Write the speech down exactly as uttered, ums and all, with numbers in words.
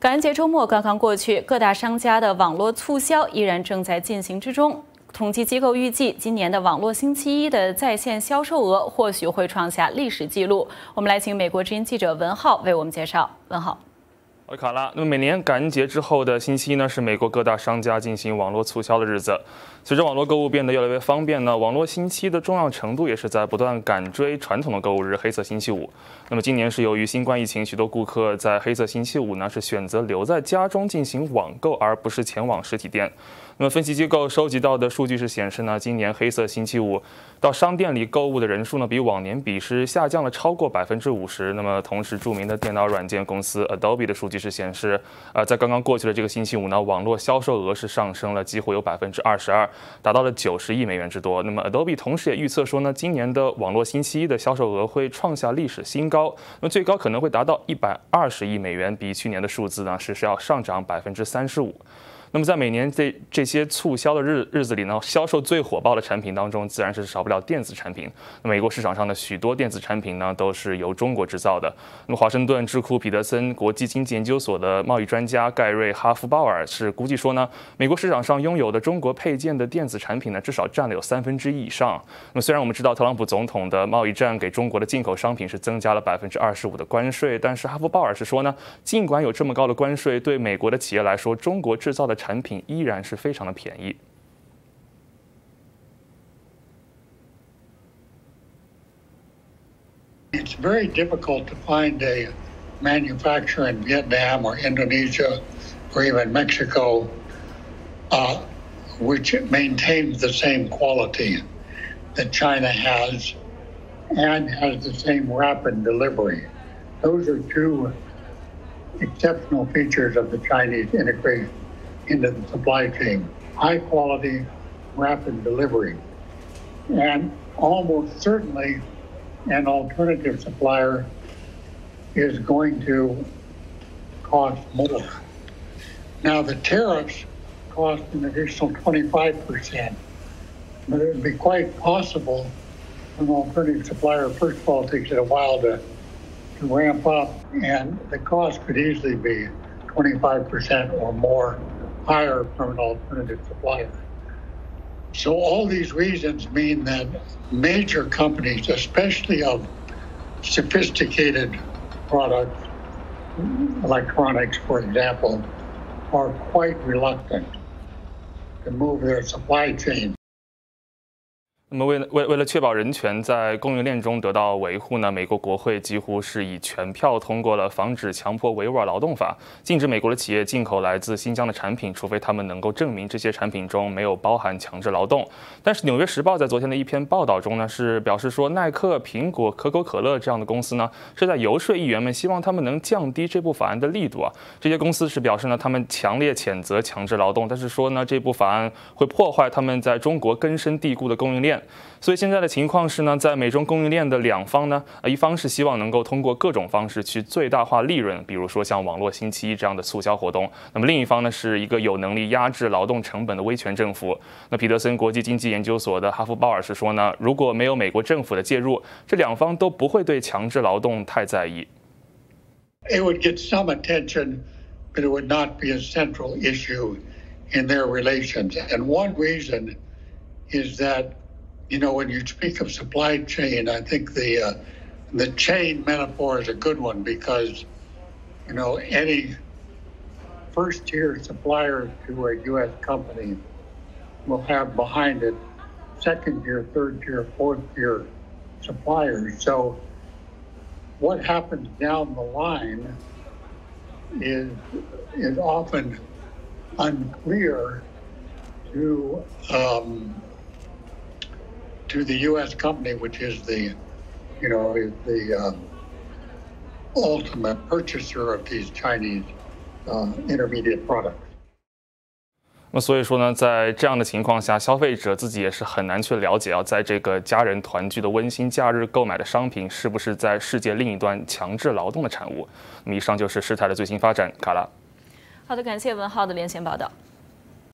感恩节周末刚刚过去，各大商家的网络促销依然正在进行之中。统计机构预计，今年的网络星期一的在线销售额或许会创下历史纪录。我们来请美国之音记者文浩为我们介绍。文浩。 好，卡拉。那么每年感恩节之后的星期一呢，是美国各大商家进行网络促销的日子。随着网络购物变得越来越方便呢，网络星期一的重要程度也是在不断赶追传统的购物日——黑色星期五。那么今年是由于新冠疫情，许多顾客在黑色星期五呢是选择留在家中进行网购，而不是前往实体店。那么分析机构收集到的数据是显示呢，今年黑色星期五到商店里购物的人数呢，比往年比是下降了超过百分之五十。那么同时，著名的电脑软件公司 Adobe 的数据是显示，呃，在刚刚过去的这个星期五呢，网络销售额是上升了几乎有百分之二十二，达到了九十亿美元之多。那么 Adobe 同时也预测说呢，今年的网络星期一的销售额会创下历史新高，那么最高可能会达到一百二十亿美元，比去年的数字呢是是要上涨百分之三十五。 那么在每年这这些促销的日日子里呢，销售最火爆的产品当中，自然是少不了电子产品。那美国市场上的许多电子产品呢，都是由中国制造的。那么华盛顿智库彼得森国际经济研究所的贸易专家盖瑞哈夫鲍尔是估计说呢，美国市场上拥有的中国配件的电子产品呢，至少占了有三分之一以上。那么虽然我们知道特朗普总统的贸易战给中国的进口商品是增加了百分之二十五的关税，但是哈夫鲍尔是说呢，尽管有这么高的关税，对美国的企业来说，中国制造的产品依然是非常的便宜。 It's very difficult to find a manufacturer in Vietnam or Indonesia or even Mexico uh, which maintains the same quality that China has and has the same rapid delivery. Those are two exceptional features of the Chinese integration into the supply chain: high quality, rapid delivery. And almost certainly an alternative supplier is going to cost more. Now the tariffs cost an additional twenty-five percent, but it would be quite possible for an alternative supplier, first of all, it takes it a while to, to ramp up, and the cost could easily be twenty-five percent or more higher from an alternative supplier. So all these reasons mean that major companies, especially of sophisticated products, electronics, for example, are quite reluctant to move their supply chain. 那么为了为为了确保人权在供应链中得到维护呢，美国国会几乎是以全票通过了防止强迫维吾尔劳动法，禁止美国的企业进口来自新疆的产品，除非他们能够证明这些产品中没有包含强制劳动。但是《纽约时报》在昨天的一篇报道中呢，是表示说，耐克、苹果、可口可乐这样的公司呢，是在游说议员们，希望他们能降低这部法案的力度啊。这些公司是表示呢，他们强烈谴责强制劳动，但是说呢，这部法案会破坏他们在中国根深蒂固的供应链。 所以现在的情况是呢，在美中供应链的两方呢，呃，一方是希望能够通过各种方式去最大化利润，比如说像网络星期一这样的促销活动；那么另一方呢，是一个有能力压制劳动成本的威权政府。那彼得森国际经济研究所的哈夫鲍尔是说呢，如果没有美国政府的介入，这两方都不会对强制劳动太在意。 It would get some attention, but it would not be a central issue in their relations. And one reason is that, you know, when you speak of supply chain, I think the uh, the chain metaphor is a good one because, you know, any first-tier supplier to a U S company will have behind it second-tier, third-tier, fourth-tier suppliers. So what happens down the line is is often unclear to um, to the U S company, which is the, you know, is the uh, ultimate purchaser of these Chinese uh, intermediate products. 那所以说呢，在这样的情况下，消费者自己也是很难去了解啊，在这个家人团聚的温馨假日购买的商品，是不是在世界另一端强制劳动的产物。那么以上就是事态的最新发展，卡拉。 好的，感谢文浩的连线报道。